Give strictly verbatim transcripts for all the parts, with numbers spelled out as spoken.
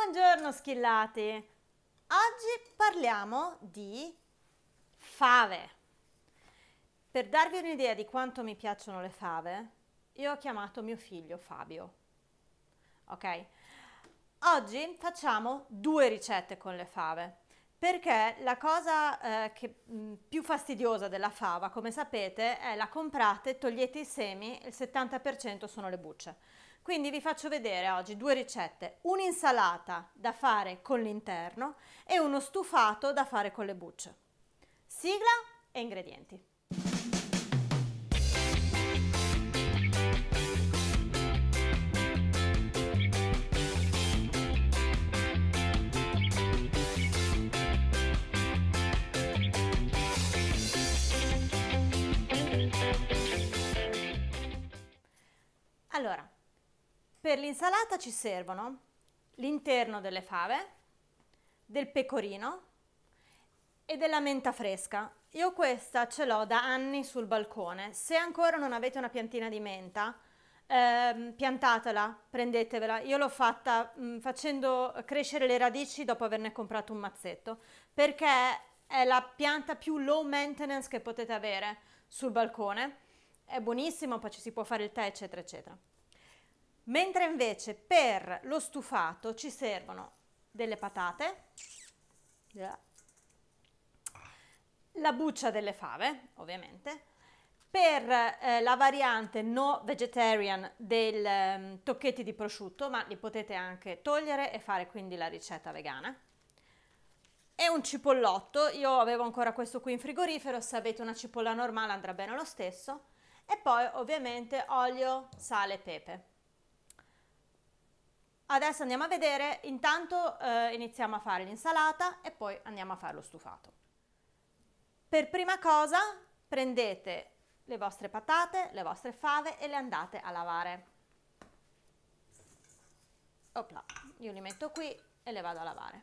Buongiorno schillati! Oggi parliamo di fave. Per darvi un'idea di quanto mi piacciono le fave, io ho chiamato mio figlio Fabio. Ok? Oggi facciamo due ricette con le fave, perché la cosa eh, che, mh, più fastidiosa della fava, come sapete, è la comprate, togliete i semi e il settanta per cento sono le bucce. Quindi vi faccio vedere oggi due ricette, un'insalata da fare con l'interno e uno stufato da fare con le bucce. Sigla e ingredienti. Allora, per l'insalata ci servono l'interno delle fave, del pecorino e della menta fresca. Io questa ce l'ho da anni sul balcone. Se ancora non avete una piantina di menta, ehm, piantatela, prendetevela. Io l'ho fatta mh, facendo crescere le radici dopo averne comprato un mazzetto, perché è la pianta più low maintenance che potete avere sul balcone. È buonissimo, poi ci si può fare il tè, eccetera, eccetera. Mentre invece per lo stufato ci servono delle patate, la buccia delle fave, ovviamente, per eh, la variante no vegetarian del um, tocchetti di prosciutto, ma li potete anche togliere e fare quindi la ricetta vegana, e un cipollotto. Io avevo ancora questo qui in frigorifero, se avete una cipolla normale andrà bene lo stesso, e poi ovviamente olio, sale e pepe. Adesso andiamo a vedere, intanto eh, iniziamo a fare l'insalata e poi andiamo a fare lo stufato. Per prima cosa prendete le vostre patate, le vostre fave e le andate a lavare. Opla, io li metto qui e le vado a lavare.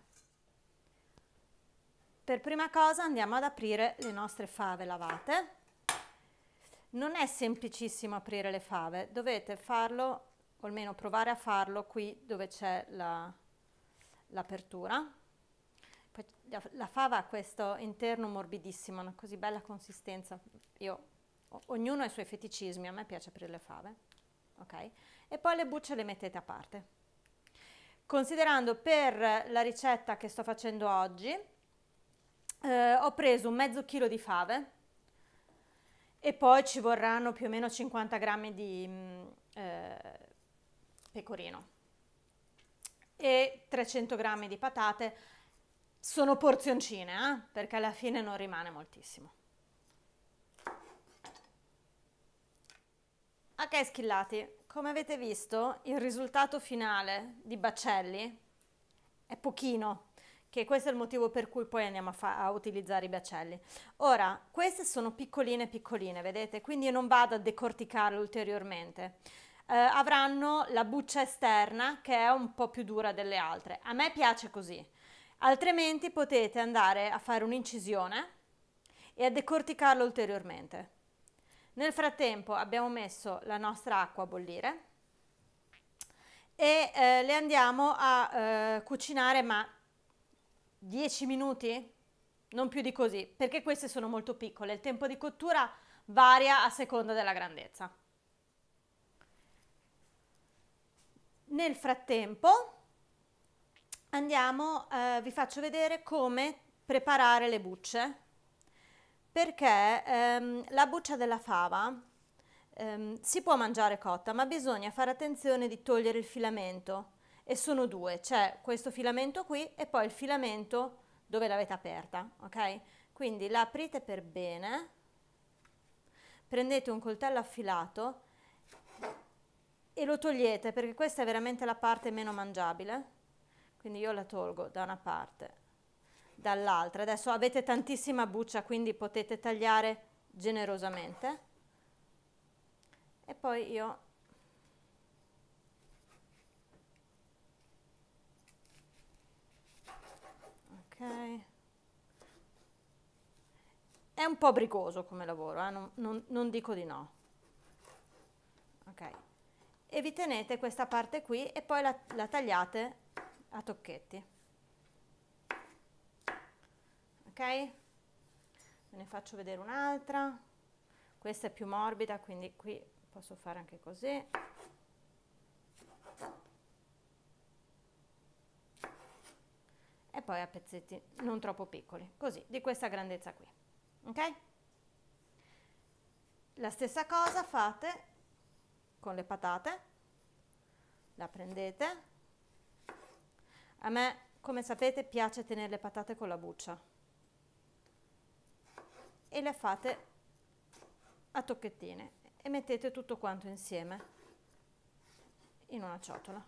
Per prima cosa andiamo ad aprire le nostre fave lavate. Non è semplicissimo aprire le fave, dovete farlo, o almeno provare a farlo qui dove c'è l'apertura. Poi la, la fava ha questo interno morbidissimo, una così bella consistenza. Io, o, ognuno ha i suoi feticismi, a me piace aprire le fave. Ok? E poi le bucce le mettete a parte. Considerando per la ricetta che sto facendo oggi, eh, ho preso un mezzo chilo di fave e poi ci vorranno più o meno cinquanta grammi di mh, eh, pecorino e trecento grammi di patate. Sono porzioncine, eh? Perché alla fine non rimane moltissimo. Ok schillati, come avete visto il risultato finale di baccelli è pochino, che questo è il motivo per cui poi andiamo a, a utilizzare i baccelli. Ora, queste sono piccoline piccoline, vedete? Quindi io non vado a decorticarle ulteriormente. Eh, avranno la buccia esterna che è un po' più dura delle altre. A me piace così. Altrimenti potete andare a fare un'incisione e a decorticarlo ulteriormente. Nel frattempo abbiamo messo la nostra acqua a bollire e eh, le andiamo a eh, cucinare, ma dieci minuti? Non più di così, perché queste sono molto piccole. Il tempo di cottura varia a seconda della grandezza. Nel frattempo andiamo, eh, vi faccio vedere come preparare le bucce, perché ehm, la buccia della fava ehm, si può mangiare cotta, ma bisogna fare attenzione di togliere il filamento, e sono due, c'è questo filamento qui e poi il filamento dove l'avete aperta, ok? Quindi la aprite per bene, prendete un coltello affilato e lo togliete, perché questa è veramente la parte meno mangiabile. Quindi io la tolgo da una parte, dall'altra. Adesso avete tantissima buccia, quindi potete tagliare generosamente. E poi io ok. È un po' bricoso come lavoro, eh? non, non, non dico di no. Ok. E vi tenete questa parte qui e poi la, la tagliate a tocchetti. Ok? Ve ne faccio vedere un'altra. Questa è più morbida, quindi qui posso fare anche così. E poi a pezzetti non troppo piccoli, così, di questa grandezza qui. Ok? La stessa cosa fate con le patate. La prendete. A me, come sapete, piace tenere le patate con la buccia. E le fate a tocchettine e mettete tutto quanto insieme in una ciotola.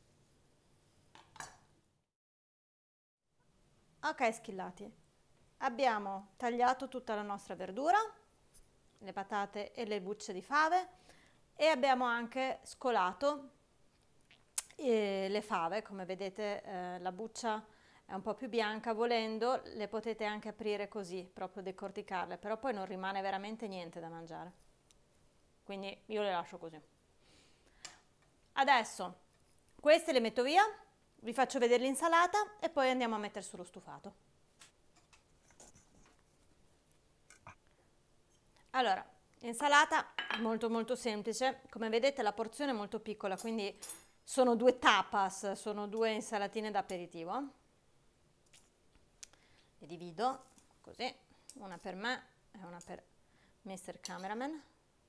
Ok, schillati, abbiamo tagliato tutta la nostra verdura, le patate e le bucce di fave, e abbiamo anche scolato eh, le fave. Come vedete eh, la buccia è un po' più bianca, volendo le potete anche aprire così, proprio decorticarle, però poi non rimane veramente niente da mangiare, quindi io le lascio così. Adesso queste le metto via, vi faccio vedere l'insalata e poi andiamo a mettere sullo stufato. Allora, l'insalata molto molto semplice, come vedete la porzione è molto piccola, quindi sono due tapas, sono due insalatine d'aperitivo. Le divido così, una per me e una per mister Cameraman.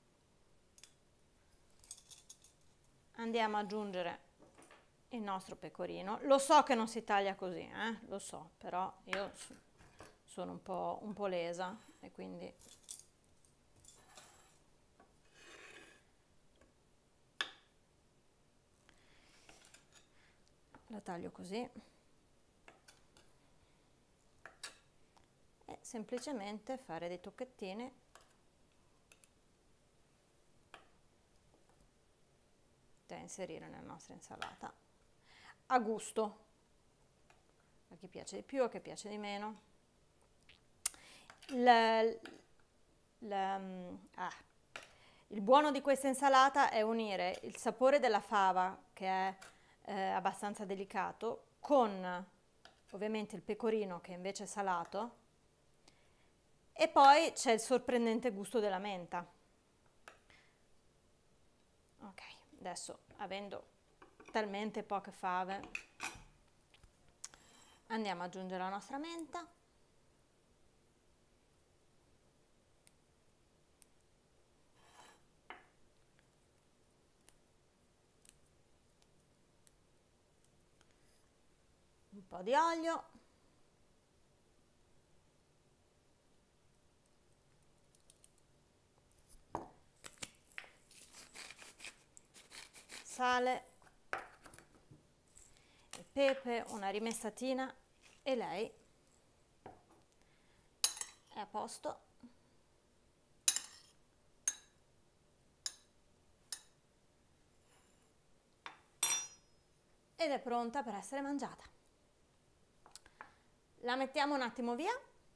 Andiamo ad aggiungere il nostro pecorino. Lo so che non si taglia così, eh? Lo so, però io sono un po', un po' lesa e quindi la taglio così e semplicemente fare dei tocchettini da inserire nella nostra insalata a gusto, a chi piace di più, a chi piace di meno. Il, il, ah, il buono di questa insalata è unire il sapore della fava, che è eh, abbastanza delicato, con ovviamente il pecorino, che invece è salato, e poi c'è il sorprendente gusto della menta. Ok, adesso, avendo talmente poche fave, andiamo ad aggiungere la nostra menta. Un po' di olio. Sale. Il pepe, una rimessatina e lei è a posto. Ed è pronta per essere mangiata. La mettiamo un attimo via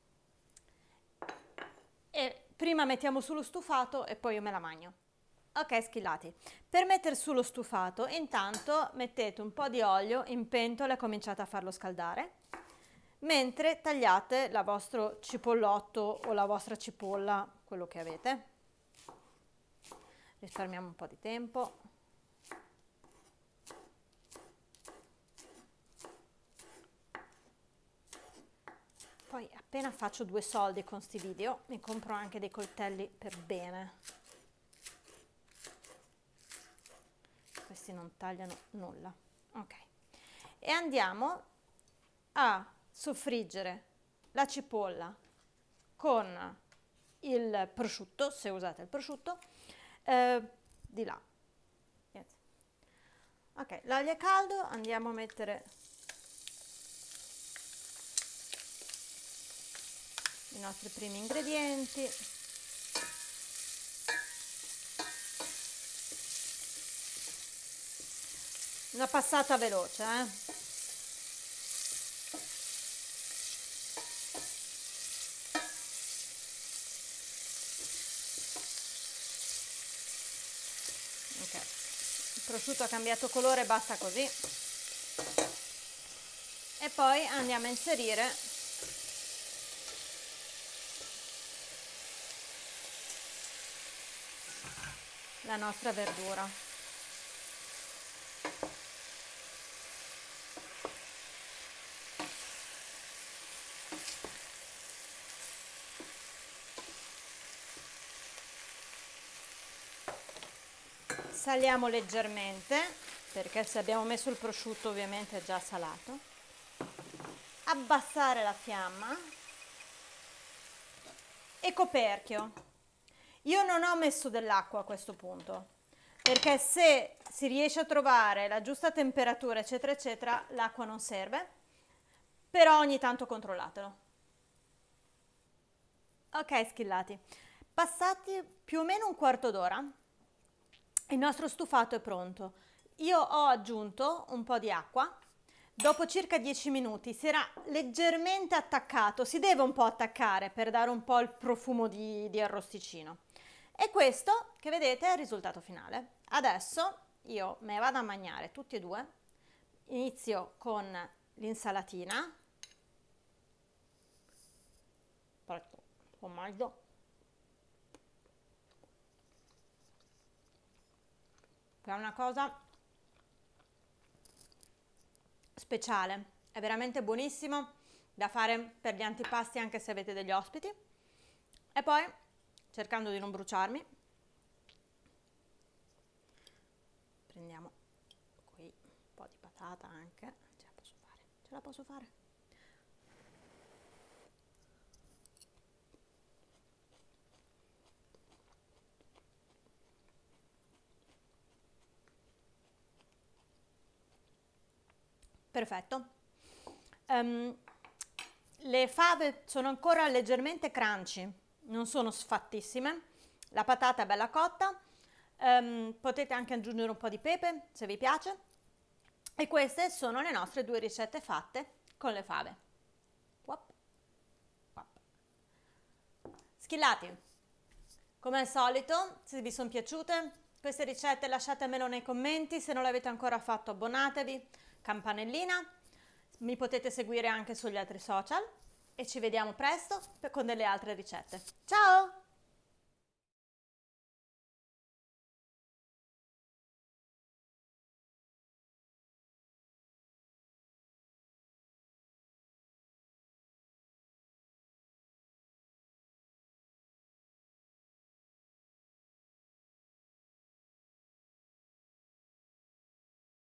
e prima mettiamo sullo stufato e poi io me la mangio. Ok, schillati. Per mettere sullo stufato, intanto mettete un po' di olio in pentola e cominciate a farlo scaldare, mentre tagliate la vostro cipollotto o la vostra cipolla, quello che avete. Risparmiamo un po' di tempo. Poi appena faccio due soldi con sti video, mi compro anche dei coltelli per bene. Questi non tagliano nulla. Ok. E andiamo a soffriggere la cipolla con il prosciutto, se usate il prosciutto, eh, di là. Ok, l'olio è caldo, andiamo a mettere i nostri primi ingredienti. Una passata veloce, eh? Ok, il prosciutto ha cambiato colore, basta così. e poi andiamo a inserire la nostra verdura. Saliamo leggermente, perché se abbiamo messo il prosciutto ovviamente è già salato. Abbassare la fiamma e coperchio. Io non ho messo dell'acqua a questo punto, perché se si riesce a trovare la giusta temperatura eccetera eccetera, l'acqua non serve, però ogni tanto controllatelo. Ok schillati, passati più o meno un quarto d'ora, il nostro stufato è pronto. Io ho aggiunto un po' di acqua. Dopo circa dieci minuti si era leggermente attaccato, si deve un po' attaccare per dare un po' il profumo di, di arrosticino. E questo che vedete è il risultato finale. Adesso io me ne vado a mangiare tutti e due. Inizio con l'insalatina, formaggio, che è una cosa speciale, è veramente buonissimo da fare per gli antipasti anche se avete degli ospiti. E poi, cercando di non bruciarmi, prendiamo qui un po' di patata anche, ce la posso fare, ce la posso fare. Perfetto. Um, le fave sono ancora leggermente crunchy, non sono sfattissime, la patata è bella cotta, um, potete anche aggiungere un po' di pepe se vi piace, e queste sono le nostre due ricette fatte con le fave. Wap, wap. Schillati, come al solito, se vi sono piaciute queste ricette lasciatemelo nei commenti, se non l'avete ancora fatto abbonatevi, campanellina, mi potete seguire anche sugli altri social e ci vediamo presto con delle altre ricette. Ciao!